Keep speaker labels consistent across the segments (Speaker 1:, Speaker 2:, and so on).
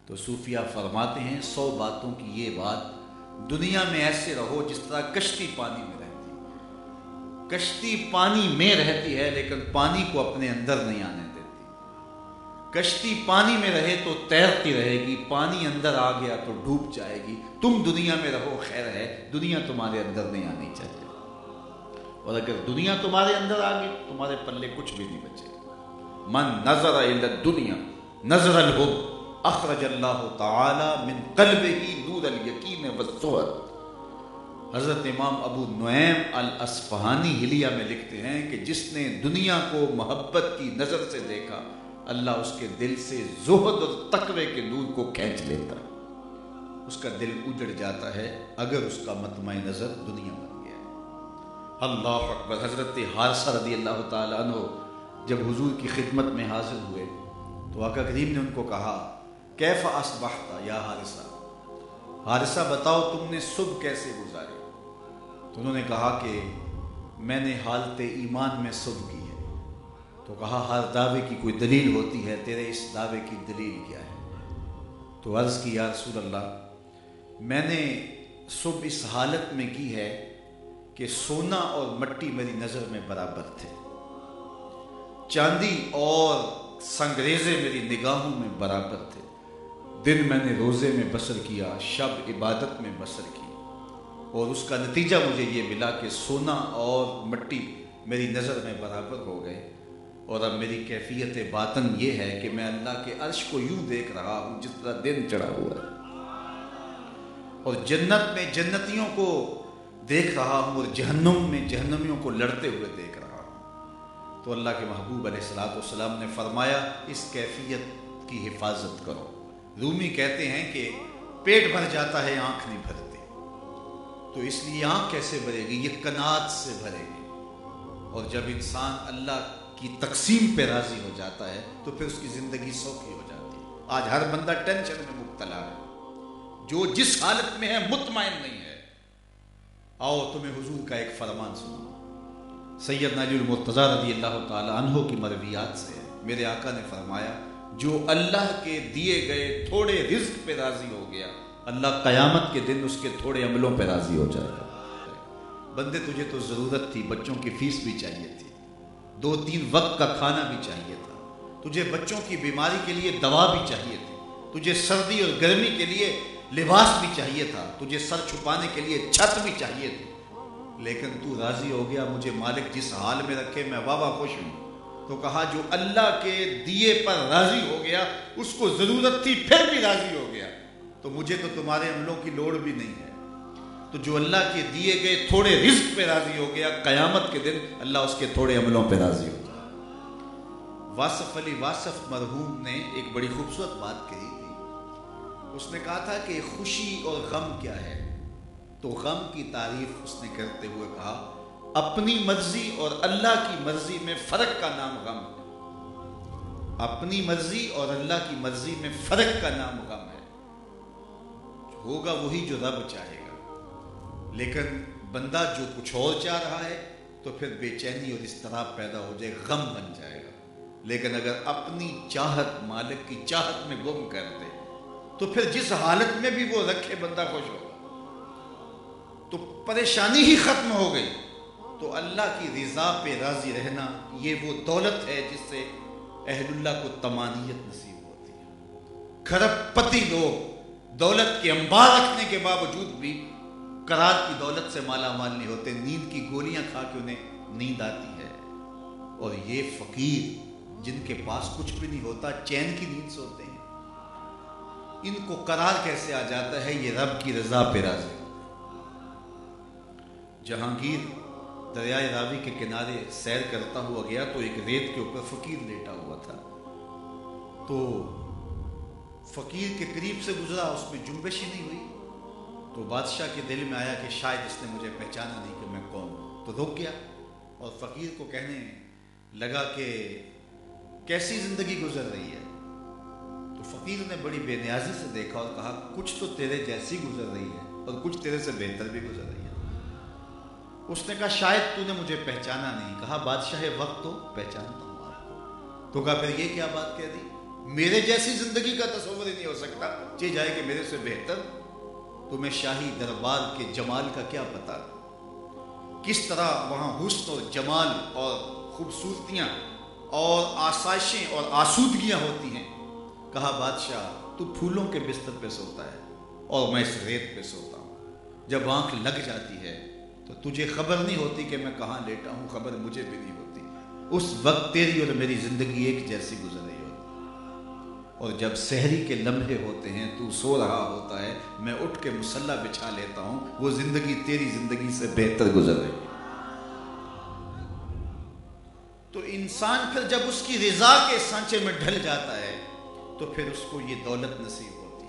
Speaker 1: تو صوفیہ فرماتے ہیں 100 باتوں کی یہ بات، دنیا میں ایسے رہو جس طرح کشتی پانی میں رہتی ہے۔ کشتی پانی میں رہتی ہے لیکن پانی کو اپنے اندر نہیں آنے دیتی۔ کشتی پانی میں رہے تو تیرتی رہے گی، پانی اندر آ گیا تو ڈوب جائے گی۔ تم دنیا میں رہو خیر ہے، دنیا تمہارے اندر نہیں آنی چاہیے، اور اگر دنیا تمہارے اندر آ گئی تمہارے پلے کچھ بھی نہیں بچے گا۔ من نظر الی الدنیا نظر الحب اخرج اللہ تعالی من قلبہ نور الیقین والزہد۔ حضرت امام ابو نعیم الاصفہانی حلیہ میں لکھتے ہیں کہ جس نے دنیا کو محبت کی نظر سے دیکھا، اللہ اس کے دل سے زہد اور تقوی کے نور کو کھینچ لیتا ہے، اس کا دل اجڑ جاتا ہے اگر اس کا مطمع نظر دنیا بن گیا ہے۔ اللہ اکبر۔ حضرت حارثہ رضی اللہ تعالیٰ عنہ جب حضور کی خدمت میں حاضر ہوئے تو آقا کریم نے ان کو کہا کیف اصبحت یا حارثہ، حارثہ بتاؤ تم نے صبح کیسے گزاری؟ تو انہوں نے کہا کہ میں نے حالت ایمان میں صبح کی ہے۔ تو کہا ہر دعوے کی کوئی دلیل ہوتی ہے، تیرے اس دعوے کی دلیل کیا ہے؟ تو عرض کی یا رسول اللہ میں نے صبح اس حالت میں کی ہے کہ سونا اور مٹی میری نظر میں برابر تھے، چاندی اور سنگریزے میری نگاہوں میں برابر تھے، دن میں نے روزے میں بسر کیا، شب عبادت میں بسر کی، اور اس کا نتیجہ مجھے یہ ملا کہ سونا اور مٹی میری نظر میں برابر ہو گئے، اور اب میری کیفیت باطن یہ ہے کہ میں اللہ کے عرش کو یوں دیکھ رہا ہوں جس طرح دن چڑھا ہوا ہے، اور جنت میں جنتیوں کو دیکھ رہا ہوں، اور جہنم میں جہنمیوں کو لڑتے ہوئے دیکھ رہا ہوں۔ تو اللہ کے محبوب علیہ الصلوۃ والسلام نے فرمایا اس کیفیت کی حفاظت کرو۔ رومی کہتے ہیں کہ پیٹ بھر جاتا ہے آنکھ نہیں بھرتی، تو اس لیے آنکھ کیسے بھرے گی؟ یہ قناعت سے بھرے گی، اور جب انسان اللہ کی تقسیم پہ راضی ہو جاتا ہے تو پھر اس کی زندگی سوکھی ہو جاتی ہے۔ آج ہر بندہ ٹینشن میں مبتلا ہے، جو جس حالت میں ہے مطمئن نہیں ہے۔ آؤ تمہیں حضور کا ایک فرمان سنو، سیدنا علی المرتضیٰ رضی اللہ تعالی عنہ کی مرویات سے میرے آقا نے فرمایا جو اللہ کے دیے گئے تھوڑے رزق پہ راضی ہو گیا، اللہ قیامت کے دن اس کے تھوڑے عملوں پہ راضی ہو جائے گا۔ بندے تجھے تو ضرورت تھی، بچوں کی فیس بھی چاہیے تھی، 2-3 وقت کا کھانا بھی چاہیے تھا، تجھے بچوں کی بیماری کے لیے دوا بھی چاہیے تھی، تجھے سردی اور گرمی کے لیے لباس بھی چاہیے تھا، تجھے سر چھپانے کے لیے چھت بھی چاہیے تھی، لیکن تو راضی ہو گیا مجھے مالک جس حال میں رکھے میں واہ خوش ہوں۔ تو کہا جو اللہ کے دیے پر راضی ہو گیا، اس کو ضرورت تھی پھر بھی راضی ہو گیا، تو مجھے تو تمہارے عملوں کی لوڑ بھی نہیں ہے۔ تو جو اللہ کے دیے گئے تھوڑے رزق پہ راضی ہو گیا، قیامت کے دن اللہ اس کے تھوڑے عملوں پہ راضی ہو جائے۔ واصف علی واصف مرحوم نے ایک بڑی خوبصورت بات کہی تھی، اس نے کہا تھا کہ خوشی اور غم کیا ہے؟ تو غم کی تعریف اس نے کرتے ہوئے کہا اپنی مرضی اور اللہ کی مرضی میں فرق کا نام غم ہے۔ اپنی مرضی اور اللہ کی مرضی میں فرق کا نام غم ہے۔ ہوگا وہی جو رب چاہے گا، لیکن بندہ جو کچھ اور چاہ رہا ہے تو پھر بے چینی اور اضطراب پیدا ہو جائے، غم بن جائے گا۔ لیکن اگر اپنی چاہت مالک کی چاہت میں گم کر دے تو پھر جس حالت میں بھی وہ رکھے بندہ خوش ہوگا، تو پریشانی ہی ختم ہو گئی۔ تو اللہ کی رضا پہ راضی رہنا یہ وہ دولت ہے جس سے اہل اللہ کو طمانینت نصیب ہوتی ہے۔ کھرب پتی لوگ دولت کے انبار رکھنے کے باوجود بھی قرار کی دولت سے مالا مال نہیں ہوتے، نیند کی گولیاں کھا کے انہیں نیند آتی ہے، اور یہ فقیر جن کے پاس کچھ بھی نہیں ہوتا چین کی نیند سوتے ہیں، ان کو قرار کیسے آ جاتا ہے؟ یہ رب کی رضا پہ راضی۔ جہانگیر دریائے راوی کے کنارے سیر کرتا ہوا گیا تو ایک ریت کے اوپر فقیر لیٹا ہوا تھا، تو فقیر کے قریب سے گزرا، اس میں جنبش ہی نہیں ہوئی، تو بادشاہ کے دل میں آیا کہ شاید اس نے مجھے پہچانا نہیں کہ میں کون ہوں، تو رک گیا اور فقیر کو کہنے لگا کہ کیسی زندگی گزر رہی ہے؟ تو فقیر نے بڑی بے نیازی سے دیکھا اور کہا کچھ تو تیرے جیسی گزر رہی ہے اور کچھ تیرے سے بہتر بھی گزر رہی ہے۔ اس نے کہا شاید تو نے مجھے پہچانا نہیں۔ کہا بادشاہ وقت تو پہچانتا ہوں آپ کو۔ تو کہا پھر یہ کیا بات کہہ دی؟ میرے جیسی زندگی کا تصور ہی نہیں ہو سکتا، چاہے جائے کہ میرے سے بہتر۔ تمہیں شاہی دربار کے جمال کا کیا پتا، کس طرح وہاں حسن اور جمال اور خوبصورتیاں اور آسائشیں اور آسودگیاں ہوتی ہیں۔ کہا بادشاہ تو پھولوں کے بستر پہ سوتا ہے اور میں اس ریت پہ سوتا ہوں، جب آنکھ لگ جاتی ہے تو تجھے خبر نہیں ہوتی کہ میں کہاں لیٹا ہوں، خبر مجھے بھی نہیں ہوتی۔ اس وقت تیری اور میری زندگی ایک جیسی گزر رہی ہوتی، اور جب سحری کے لمحے ہوتے ہیں تو سو رہا ہوتا ہے، میں اٹھ کے مصلی بچھا لیتا ہوں، وہ زندگی تیری زندگی سے بہتر گزر رہی ہے۔ تو انسان پھر جب اس کی رضا کے سانچے میں ڈھل جاتا ہے تو پھر اس کو یہ دولت نصیب ہوتی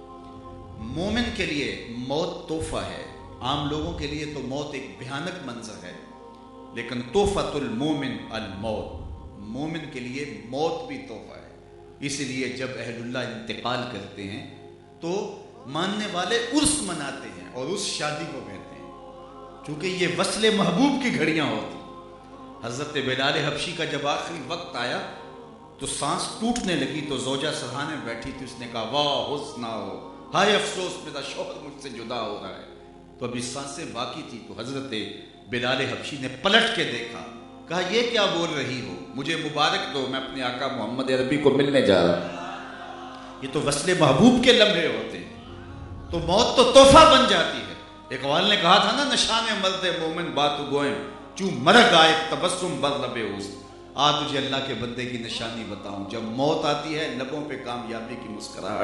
Speaker 1: ہے۔ مومن کے لیے موت تحفہ ہے، عام لوگوں کے لیے تو موت ایک بھیانک منظر ہے، لیکن تحفۃ المومن الموت، مومن کے لیے موت بھی تحفہ ہے۔ اسی لیے جب اہل اللہ انتقال کرتے ہیں تو ماننے والے عرس مناتے ہیں، اور اس شادی کو کہتے ہیں، چونکہ یہ وصل محبوب کی گھڑیاں ہوتی۔ حضرت بلال حبشی کا جب آخری وقت آیا تو سانس ٹوٹنے لگی، تو زوجہ سرہانے بیٹھی تھی، اس نے کہا واہ حسنا ہو، ہائے افسوس میرا شوہر مجھ سے جدا ہو رہا ہے۔ تو ابھی سانسیں باقی تھی، تو حضرت بلال حبشی نے پلٹ کے دیکھا، کہا یہ کیا بول رہی ہو، مجھے مبارک دو، میں اپنے آقا محمد عربی کو ملنے جا رہا ہوں۔ یہ تو وصل محبوب کے لمحے ہوتے ہیں، تو موت تو تحفہ بن جاتی ہے۔ اقبال نے کہا تھا نا، نشان مرد مومن بات گوئم چوں مرگ آئے تبسم بر لب اوست۔ تجھے اللہ کے بندے کی نشانی بتاؤں، جب موت آتی ہے لبوں پہ کامیابی کی مسکراہٹ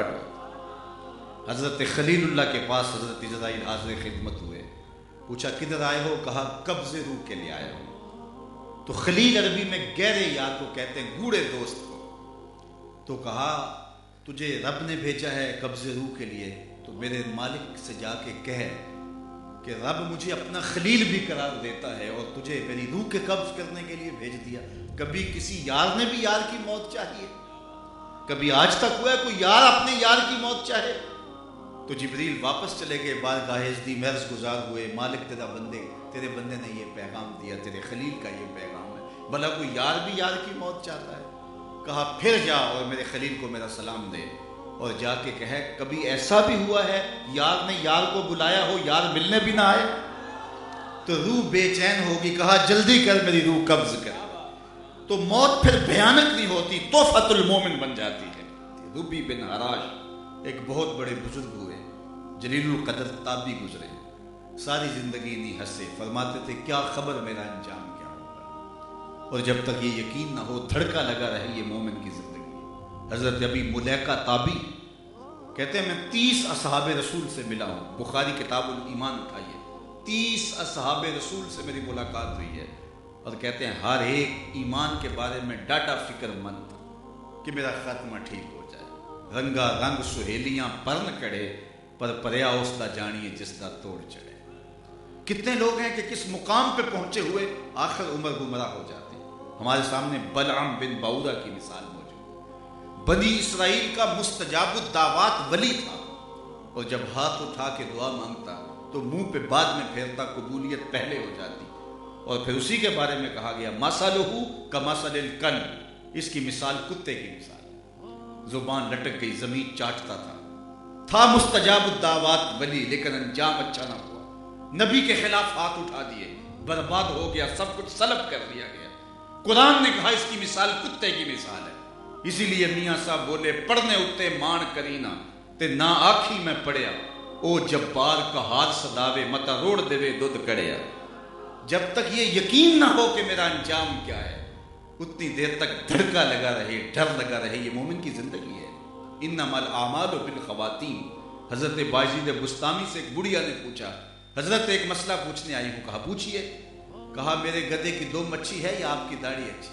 Speaker 1: ہوتی۔ حضرت خلیل اللہ کے پاس حضرت عزرائیل حاضر خدمت ہوئے، پوچھا کدھر آئے ہو، کہا قبض روح کے لیے آیا ہوں۔ تو خلیل عربی میں گہرے یار کو کہتے ہیں، گوڑے دوست کو۔ تو کہا تجھے رب نے بھیجا ہے قبض روح کے لیے، تو میرے مالک سے جا کے کہے کہ رب مجھے اپنا خلیل بھی قرار دیتا ہے اور تجھے میری روح کے قبض کرنے کے لیے بھیج دیا۔ کبھی کسی یار نے بھی یار کی موت چاہیے؟ کبھی آج تک ہوا ہے کوئی یار اپنے یار کی موت چاہے؟ تو جبریل واپس چلے گئے، بارگاہ عزدی محض گزار ہوئے، مالک تیرے بندے نے یہ پیغام دیا، تیرے خلیل کا یہ پیغام ہے، بھلا کوئی یار بھی یار کی موت چاہتا ہے؟ کہا پھر جا اور میرے خلیل کو میرا سلام دے، اور جا کے کہے کبھی ایسا بھی ہوا ہے یار نے یار کو بلایا ہو، یار ملنے بھی نہ آئے؟ تو روح بے چین ہوگی، کہا جلدی کر میری روح قبض کر۔ تو موت پھر بھیانک نہیں ہوتی، تحفۃ المومن بن جاتی ہے۔ ربی بن حراش ایک بہت بڑے بزرگ ہوئے، جلیل القدر تابعی گزرے، ساری زندگی نہیں ہنسے، فرماتے تھے کیا خبر میرا انجام کیا ہوگا، اور جب تک یہ یقین نہ ہو دھڑکا لگا رہے یہ مومن کی زندگی۔ حضرت ابی ملیکہ تابعی کہتے ہیں میں 30 اصحاب رسول سے ملا ہوں، بخاری کتاب الایمان اٹھائیے، 30 اصحاب رسول سے میری ملاقات ہوئی ہے، اور کہتے ہیں ہر ایک ایمان کے بارے میں ڈاٹا فکر مند کہ میرا خاتمہ ٹھیک ہو جائے۔ رنگا رنگ سہیلیاں پرن کڑے، پر پریا اس دا جانیے جس دا توڑ چڑھے۔ کتنے لوگ ہیں کہ کس مقام پہ پہنچے ہوئے آخر عمر گمراہ ہو جاتے ہیں۔ ہمارے سامنے بلعام بن باورا کی مثال موجود ہے، بنی اسرائیل کا مستجاب الدعوات ولی تھا، اور جب ہاتھ اٹھا کے دعا مانگتا تو منہ پہ بعد میں پھیرتا، قبولیت پہلے ہو جاتی، اور پھر اسی کے بارے میں کہا گیا مثلہ کمثل الکلب، اس کی مثال کتے کی مثال، زبان لٹک گئی، زمین چاٹتا تھا مستجاب الدعوات ولی، لیکن انجام اچھا نہ ہوا، نبی کے خلاف ہاتھ اٹھا دیے، برباد ہو گیا، سب کچھ سلب کر دیا گیا۔ قرآن نے کہا اس کی مثال کتے کی مثال ہے۔ اسی لیے میاں صاحب بولے پڑھنے اتے مان کرینا تے نہ آکھی میں پڑھیا، او جبار کا ہاتھ صداوے متا روڑ دے دودھ کڑیا۔ جب تک یہ یقین نہ ہو کہ میرا انجام کیا ہے، اتنی دیر تک دھڑکا لگا رہے، ڈر لگا رہے، یہ مومن کی زندگی ہے۔ انما الاعمال بالخواتیم۔ حضرت بایزید بستامی سے ایک بڑھیا نے پوچھا، حضرت ایک مسئلہ پوچھنے آئی ہوں۔ کہا پوچھئے۔ کہا میرے گدھے کی 2 مچھی ہے یا آپ کی داڑھی اچھی؟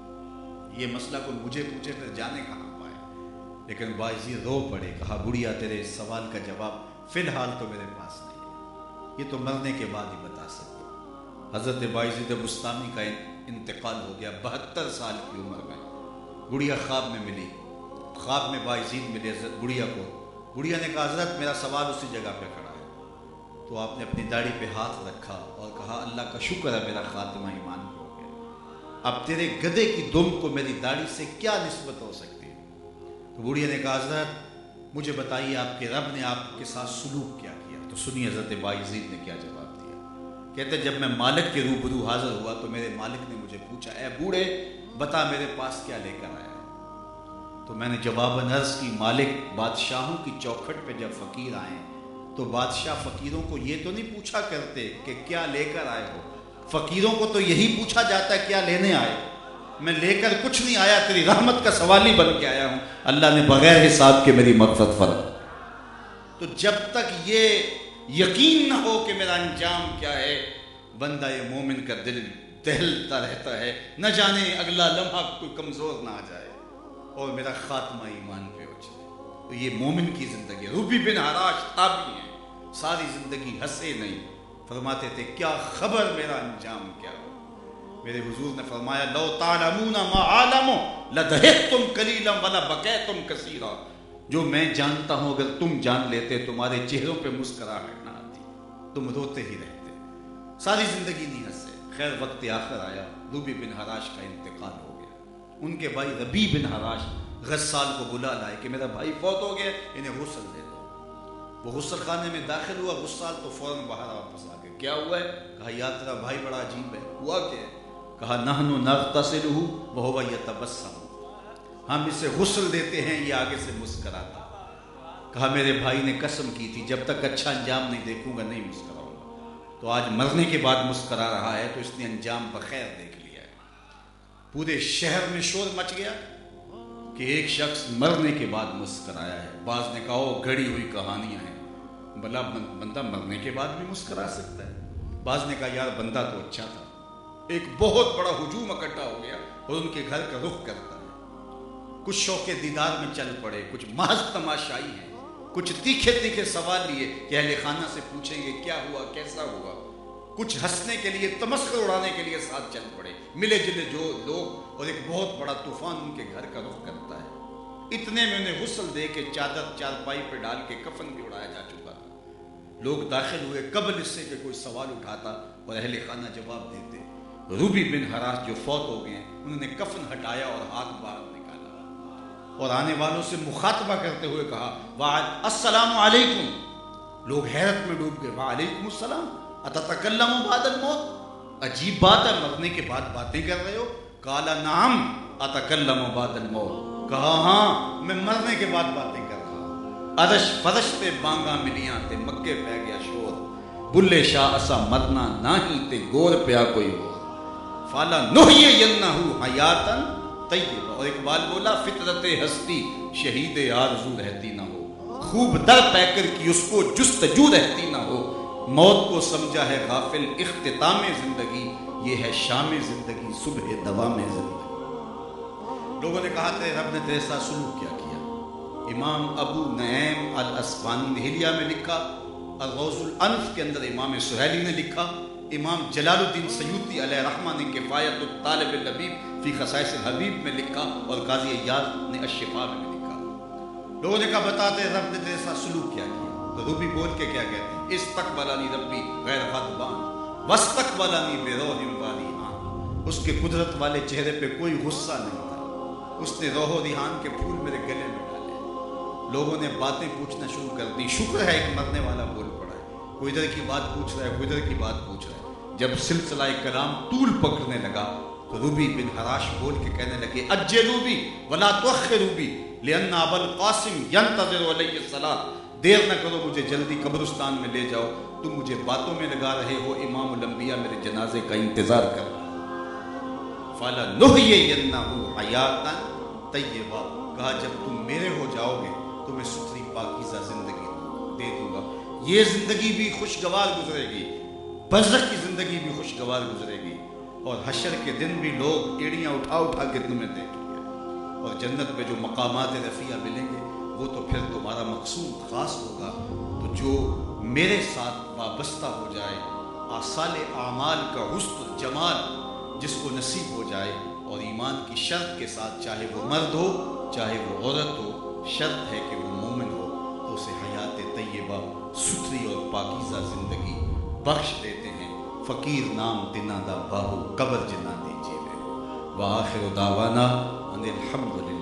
Speaker 1: یہ مسئلہ کوئی مجھے پوچھے پھر جانے کہاں پائے، لیکن بایزید رو پڑے۔ کہا بڑھیا تیرے اس سوال کا جواب فی الحال تو میرے پاس نہیں ہے، یہ تو مرنے کے بعد ہی بتا سکتا۔ حضرت بایزید بستامی کا انتقال ہو گیا 72 سال کی عمر میں۔ گڑیا خواب میں ملی، خواب میں بایزید ملے حضرت گڑیا کو۔ گڑیا نے کہا حضرت میرا سوال اسی جگہ پہ کھڑا ہے۔ تو آپ نے اپنی داڑھی پہ ہاتھ رکھا اور کہا اللہ کا شکر ہے میرا خاتمہ ایمان پہ ہو گیا، اب تیرے گدھے کی دم کو میری داڑھی سے کیا نسبت ہو سکتی ہے؟ تو بوڑھیا نے کہا حضرت مجھے بتائیے آپ کے رب نے آپ کے ساتھ سلوک کیا کیا؟ تو سنیے حضرت بایزید نے کیا جواب دیا۔ کہتے جب میں مالک کے روبرو حاضر ہوا تو میرے مالک نے مجھے پوچھا اے بوڑھے بتا میرے پاس کیا لے کر آیا ہے؟ تو میں نے جواباً عرض کی مالک بادشاہوں کی چوکھٹ پہ جب فقیر آئیں تو بادشاہ فقیروں کو یہ تو نہیں پوچھا کرتے کہ کیا لے کر آئے ہو، فقیروں کو تو یہی پوچھا جاتا ہے کیا لینے آئے؟ میں لے کر کچھ نہیں آیا، تیری رحمت کا سوالی بن کے آیا ہوں، اللہ نے بغیر حساب کے میری مغفرت فرمائی۔ تو جب تک یہ یقین نہ ہو کہ میرا انجام کیا ہے، بندہ یہ مومن کا دل دہلتا رہتا ہے، نہ جانے اگلا لمحہ کوئی کمزور نہ آ جائے اور میرا خاتمہ ایمان پہ ہو جائے۔ تو یہ مومن کی زندگی ہے۔ روبی بن حراش تابعی ہیں، ساری زندگی ہنسے نہیں، فرماتے تھے کیا خبر میرا انجام کیا ہو۔ میرے حضور نے فرمایا لو تعلمون ما عالم لضحکتم قلیلا ولبکیتم کثیرا، جو میں جانتا ہوں اگر تم جان لیتے تمہارے چہروں پہ مسکراہٹ نہ آتی، تم روتے ہی رہتے، ساری زندگی نہیں ہنسے۔ خیر وقت آخر آیا، روبی بن حراش کا انتقال ہو گیا۔ ان کے بھائی ربی بن حراش غسال کو بلا لائے کہ میرا بھائی فوت ہو گیا، انہیں غسل دے دو۔ وہ غسل خانے میں داخل ہوا، غسال تو فوراً باہر واپس آ گئے۔ کیا ہوا ہے؟ کہا یا تیرا بھائی بڑا عجیب ہے۔ ہوا کیا ہے؟ کہا نحن نغتسلہ وہو یتبسم، ہم اسے غسل دیتے ہیں یہ آگے سے مسکراتا۔ کہا میرے بھائی نے قسم کی تھی جب تک اچھا انجام نہیں دیکھوں گا نہیں مسکراؤں گا، تو آج مرنے کے بعد مسکرا رہا ہے تو اس نے انجام بخیر دیکھ لیا ہے۔ پورے شہر میں شور مچ گیا کہ ایک شخص مرنے کے بعد مسکرایا ہے۔ بعض نے کہا وہ گھڑی ہوئی کہانیاں ہیں، بھلا بندہ مرنے کے بعد بھی مسکرا سکتا ہے؟ بعض نے کہا یار بندہ تو اچھا تھا۔ ایک بہت بڑا ہجوم اکٹھا ہو گیا اور ان کے گھر کا رخ کرتا ہے۔ کچھ شوق دیدار میں چل پڑے، کچھ محض تماشائی ہیں، کچھ تیکھے تیکھے سوال لیے کہ اہل خانہ سے پوچھیں گے کیا ہوا کیسا ہوا، کچھ ہنسنے کے لیے تمسخر اڑانے کے لیے ساتھ چل پڑے، ملے جلے جو لوگ، اور ایک بہت بڑا طوفان ان کے گھر کا رخ کرتا ہے۔ اتنے میں انہیں غسل دے کے چادر چارپائی پہ ڈال کے کفن بھی اڑایا جا چکا تھا۔ لوگ داخل ہوئے قبل اس سے کہ کوئی سوال اٹھاتا اور اہل خانہ جواب دیتے۔ روبی بن حراش جو فوت ہو گئے انہوں نے کفن ہٹایا اور ہاتھ باہر نکالا اور آنے والوں سے مخاطبہ کرتے ہوئے کہا السلام علیکم۔ لوگ حیرت میں ڈوب گئے، وعلیکم السلام اتتکلم بعد الموت، عجیب بات ہے مرنے کے بعد باتیں کر رہے ہو؟ قال نعم اتکلم بعد الموت، کہا ہاں میں مرنے کے بعد باتیں کر رہا ہوں۔ عرش فرش تے بانگا ملیاں تے مکے پہ گیا شور، بلے شاہ اسا مرنا نہ ہی تے گور پیا کوئی ہو، فالا نحیینہ حیاتاً طیبہ۔ اور اقبال بولا فطرت ہستی شہید آرزو رہتی نہ ہو، خوب در پیکر کی اس کو جستجو رہتی نہ ہو، موت کو سمجھا ہے غافل اختتام زندگی، یہ ہے شام زندگی صبح دوام زندگی۔ لوگوں نے کہا تھے رب نے تیرے ساتھ سلوک کیا کیا؟ امام ابو نعیم الاسفانی نے حلیہ میں لکھا، الغوث الانف کے اندر امام سہیلی نے لکھا، امام جلال الدین سیوطی علیہ رحمہ نے کفایت الطالب الحبیب فی خصائص الحبیب میں لکھا، اور قاضی عیاض نے الشفاء میں لکھا۔ لوگوں نے کہا بتاتے رب نے تیرے ساتھ سلوک کیا کیا؟ تو روبی بول کے کیا کہتے ہیں استقبلانی ربی غیر غضبان واستقبلانی بروح واریحان، اس کے قدرت والے چہرے پہ کوئی غصہ نہیں تھا، اس نے روح و ریحان کے پھول میرے گلے میں ڈالے۔ لوگوں نے باتیں پوچھنا شروع کر دی، شکر ہے ایک مرنے والا بول پڑا ہے، کوئی ادھر کی بات پوچھ رہا ہے کوئی ادھر کی بات پوچھ رہا ہے۔ جب سلسلہ کلام طول پکڑنے لگا تو روبی بن حراش بول کے کہنے لگے اجلوا بی ولا تؤخروا بی لأن ابا القاسم ينتظر علی الصلاۃ، دیر نہ کرو مجھے جلدی قبرستان میں لے جاؤ، تم مجھے باتوں میں لگا رہے ہو، امام الانبیاء میرے جنازے کا انتظار کر رہا ہے۔ فلا نحیینہ حیاتاً طیبہ، کہا جب تم میرے ہو جاؤ گے تو میں ستھری پاکیزہ زندگی دے دوں گا، یہ زندگی بھی خوشگوار گزرے گی، برزخ کی زندگی بھی خوشگوار گزرے گی، اور حشر کے دن بھی لوگ ایڑیاں اٹھا اٹھا کے تمہیں دیکھیں گے، اور جنت میں جو مقامات رفیع ملیں گے وہ تو پھر تمہارا مقصود خاص ہوگا۔ تو جو میرے ساتھ وابستہ ہو جائے، آثال اعمال کا حسن جمال جس کو نصیب ہو جائے، اور ایمان کی شرط کے ساتھ، چاہے وہ مرد ہو چاہے وہ عورت ہو، شرط ہے کہ وہ مومن ہو، تو اسے حیات طیبہ ستھری اور پاکیزہ زندگی بخش دیتے ہیں۔ فقیر نام دنا دا باہو قبر جنا دیجیے میں، وآخر دعوانا ان الحمدللہ۔